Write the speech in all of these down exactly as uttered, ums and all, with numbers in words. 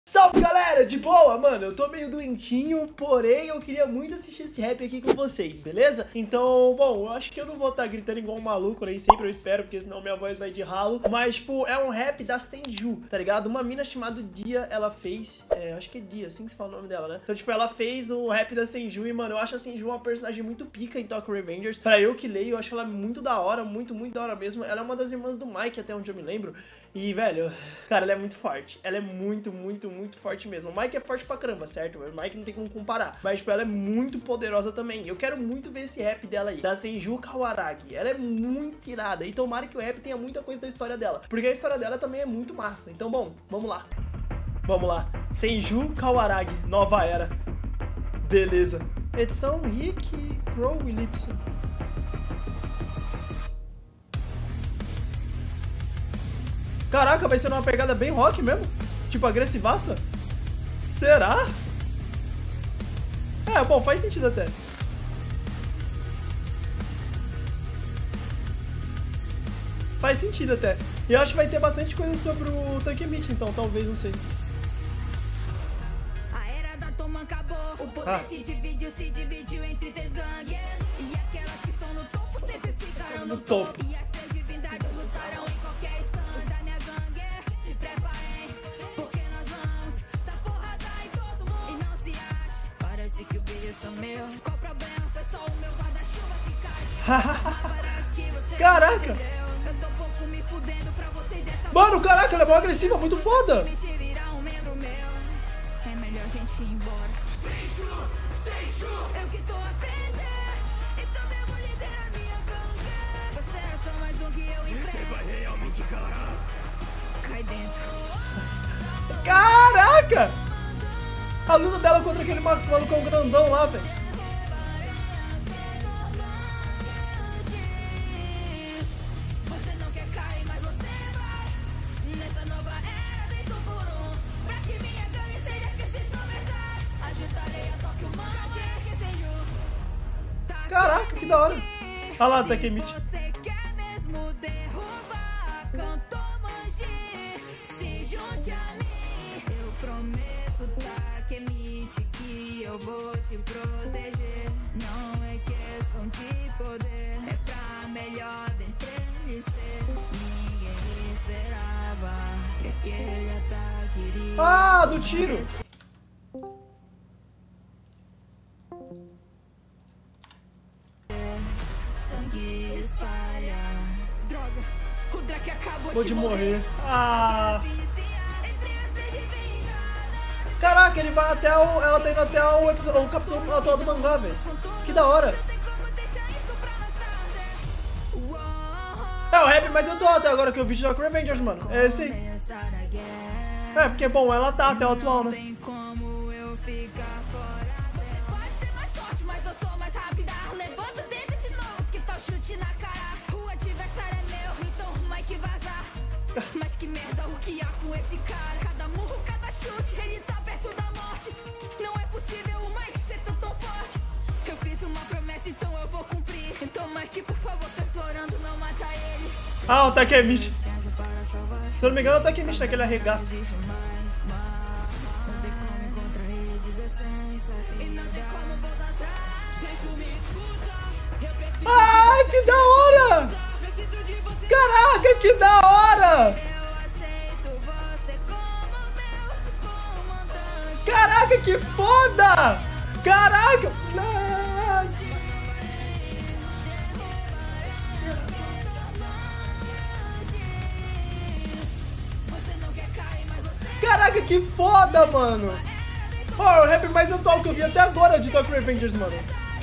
Salve galera, de boa? Mano, eu tô meio doentinho, porém eu queria muito assistir esse rap aqui com vocês, beleza? Então, bom, eu acho que eu não vou estar tá gritando igual um maluco, nem sempre eu espero, porque senão minha voz vai de ralo. Mas, tipo, é um rap da Senju, tá ligado? Uma mina chamada Dia, ela fez, é, acho que é Dia, assim que se fala o nome dela, né? Então, tipo, ela fez o rap da Senju e, mano, eu acho a Senju uma personagem muito pica em Tokyo Revengers. Pra eu que leio, eu acho ela muito da hora, muito, muito da hora mesmo. Ela é uma das irmãs do Mike, até onde eu me lembro. E, velho, cara, ela é muito forte. Ela é muito, muito, muito forte mesmo. O Mike é forte pra caramba, certo? O Mike não tem como comparar. Mas, tipo, ela é muito poderosa também. Eu quero muito ver esse rap dela aí, da Senju Kawaragi. Ela é muito irada. E tomara que o rap tenha muita coisa da história dela. Porque a história dela também é muito massa. Então, bom, vamos lá. Vamos lá. Senju Kawaragi, nova era. Beleza. Edição Rick Crow Willipson. Caraca, vai ser uma pegada bem rock mesmo? Tipo, agressivaça? Será? É, bom, faz sentido até. Faz sentido até. E eu acho que vai ter bastante coisa sobre o Takemichi, então, talvez, não sei. A era da Toman acabou. O poder ah. se dividiu, se dividiu entre três gangues. E aquelas que estão no topo sempre ficaram no, no topo. topo. E as três divindades lutarão em qualquer instante da minha gangue. Se preparem, porque nós vamos dar porrada em todo mundo. E não se ache, parece que o brilho sumiu. Qual problema? Foi só o meu guarda-chuva que caiu. Caraca! Eu tô pouco me fudendo pra vocês. Mano, caraca, ela é mó agressiva, muito foda! É melhor a gente ir embora. Senju, Senju, eu que tô à frente. Então devo liderar minha gangue. Você é só mais um que eu enfrento. Você vai realmente encarar. Cai dentro. Caraca! A luta dela contra aquele malucão grandão lá, velho. Você não quer cair, mas você vai. Nessa nova era, feito por um. Pra que minha gangue seja que se sobressai. Ajudarei a Tokyo Magic, Senju. Caraca, que da hora. Olha lá, Takemichi. Você quer mesmo derrubar Kantomanji? Se junte a mim. Eu prometo, Takemichi, que eu vou te proteger. Não é questão de poder, é pra melhor dentre eles ser. Ninguém esperava que aquele ataque iria. Ah, do tiro. Sangue espalha. Droga, o Drake acabou Vou de de morrer. morrer. Ah. Caraca, ele vai até o... Ela tá indo até o, episódio, o capítulo atual do mangá, velho. Que da hora. É o rap mais atual até agora que eu vi de Tokyo Revengers, mano. É esse aí. É, porque, bom, ela tá até o atual, né? Mas que merda o que há com esse cara? Cada murro, cada chute, ele tá perto da morte. Não é possível o Mike ser tão, tão forte. Eu fiz uma promessa, então eu vou cumprir. Então Mike, por favor, tô implorando, não mata ele. Ah, o Takemichi. Se eu não me engano, é o Takemichi naquele arregaço. Ah, que da hora! Caraca, que da hora! Caraca, que foda! Caraca! Caraca, que foda, mano! Oh, o rap mais atual que eu vi até agora de Tokyo Revengers, mano.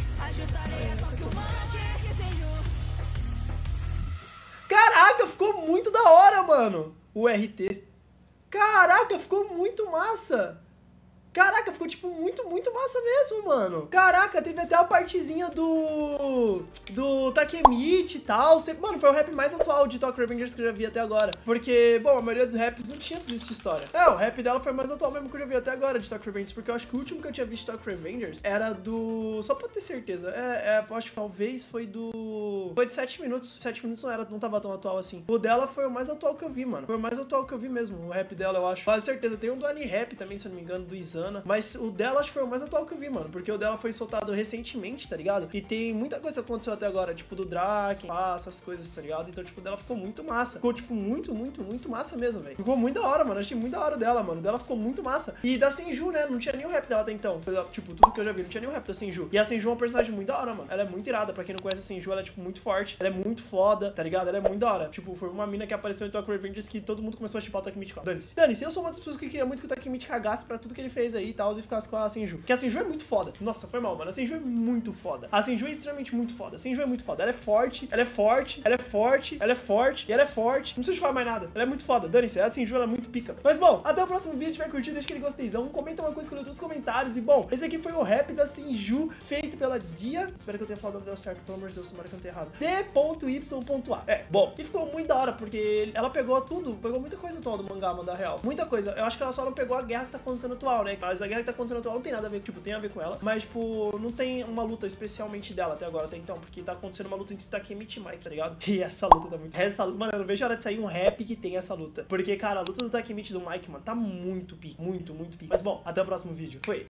Caraca, ficou muito da hora, mano. O R T. Caraca, ficou muito massa. Caraca, ficou, tipo, muito, muito massa mesmo, mano. Caraca, teve até a partezinha do... do Takemichi e tal. Mano, foi o rap mais atual de Tokyo Revengers que eu já vi até agora. Porque, bom, a maioria dos raps não tinha tudo isso de história. É, o rap dela foi mais atual mesmo que eu já vi até agora de Tokyo Revengers. Porque eu acho que o último que eu tinha visto de Tokyo Revengers era do... Só pra ter certeza. É, é, eu acho que talvez foi do... Foi de sete minutos. sete minutos não era, não tava tão atual assim. O dela foi o mais atual que eu vi, mano. Foi o mais atual que eu vi mesmo. O rap dela, eu acho. Quase certeza. Tem um do Ani-Rap também, se eu não me engano, do Izana. Mas o dela acho que foi o mais atual que eu vi, mano. Porque o dela foi soltado recentemente, tá ligado? E tem muita coisa que aconteceu até agora, tipo do Draken, essas coisas, tá ligado? Então, tipo, o dela ficou muito massa. Ficou, tipo, muito, muito, muito massa mesmo, velho. Ficou muito da hora, mano. Achei muito da hora dela, mano. Dela ficou muito massa. E da Senju, né? Não tinha nenhum rap dela até então. Tipo, tudo que eu já vi, não tinha nenhum rap da Senju. E a Senju é uma personagem muito da hora, mano. Ela é muito irada. Pra quem não conhece a Senju, ela é, tipo, muito forte. Ela é muito foda, tá ligado? Ela é muito da hora. Tipo, foi uma mina que apareceu em Tokyo Revengers que todo mundo começou a chipar o Takemichi. Dane-se. Dane-se, eu sou uma das pessoas que queria muito que o Takemichi cagasse pra tudo que ele fez aí e tal, e ficasse com a Senju. Porque a Senju é muito foda. Nossa, foi mal, mano. A Senju é muito foda. A Senju é extremamente muito foda. A Senju é muito foda. Ela é forte, ela é forte, ela é forte, ela é forte, e ela é forte. Não preciso falar mais nada. Ela é muito foda. Dane-se, a Senju ela é muito pica. Mas bom, até o próximo vídeo. Se tiver curtido, deixa aquele gostezão. Comenta uma coisa que eu leio nos comentários. E bom, esse aqui foi o rap da Senju, feito pela Dia. Espero que eu tenha falado o nome dela certo. Pelo amor de Deus, tomara que eu não tenha errado. D.Y.A. É, bom. E ficou muito da hora, porque ela pegou tudo, pegou muita coisa atual do mangá, manda real. Muita coisa. Eu acho que ela só não pegou a guerra que tá acontecendo atual, né? Mas a guerra que tá acontecendo atual não tem nada a ver, tipo, tem a ver com ela. Mas, tipo, não tem uma luta especialmente dela até agora, até então. Porque tá acontecendo uma luta entre Takemichi e Mike, tá ligado? E essa luta tá muito... Essa... Mano, eu não vejo a hora de sair um rap que tem essa luta. Porque, cara, a luta do Takemichi e do Mike, mano, tá muito pique. Muito, muito pique. Mas, bom, até o próximo vídeo. Foi!